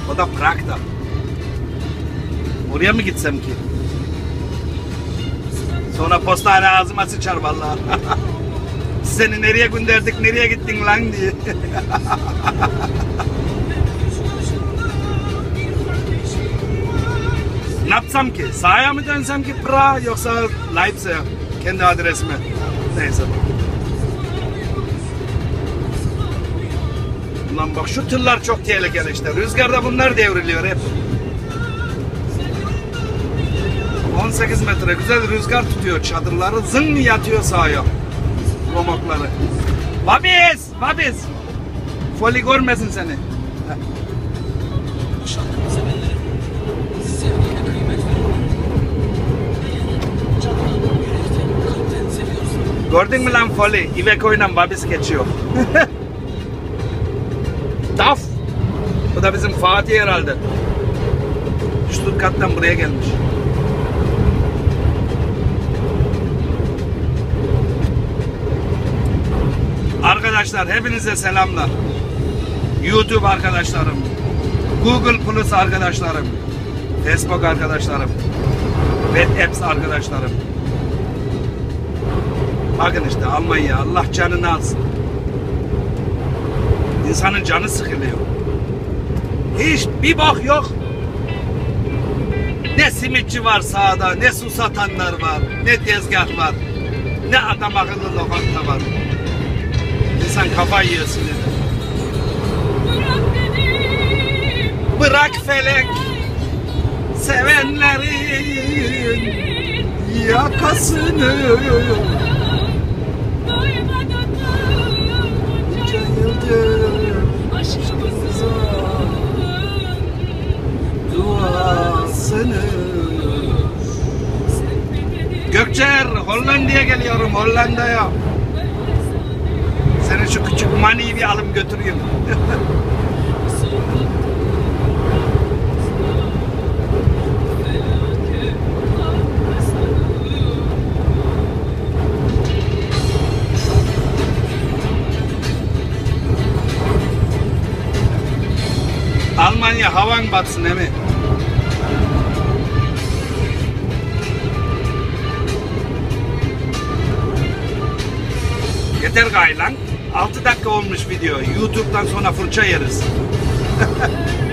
O da Prag'da. Oraya mı gitsem ki? Sonra postane ağzıma sıçar vallahi. Seni nereye gönderdik, nereye gittin lan diye. Ne yapsam ki? Sahaya mı dönsem ki Prag yoksa Leipzig'e? Kendi adresime. Neyse. Ulan bak şu tırlar çok tehlikeli işte. Rüzgarda bunlar devriliyor hep. 18 metre güzel rüzgar tutuyor çadırları. Zın yatıyor sahaya. Romokları. Babis! Babis! Foli görmesin seni. Gördün mü lan Foli? İveko'yla Babis geçiyor. Daf! Bu da bizim Fatih herhalde. Stuttgart'tan buraya gelmiş. Arkadaşlar hepinize selamlar. YouTube arkadaşlarım, Google Plus arkadaşlarım, Facebook arkadaşlarım, WebApps arkadaşlarım. Bakın işte Almanya, Allah canını alsın. İnsanın canı sıkılıyor. Hiç bir bak yok. Ne simitçi var sağda, ne su satanlar var, ne tezgah var, ne adam akıllı lokanta var. İnsan kafayı yiyorsun dedi. Bırak felek sevenlerin yakasını. Bunca yıldır aşkımıza duasını. Gökçer, Hollanda'ya geliyorum, Hollanda'ya. Senin şu küçük maniyi bir alıp götüreyim. Almanya havan batsın değil mi? Yeter gaylan. 6 dakika olmuş video. YouTube'dan sonra fırça yeriz.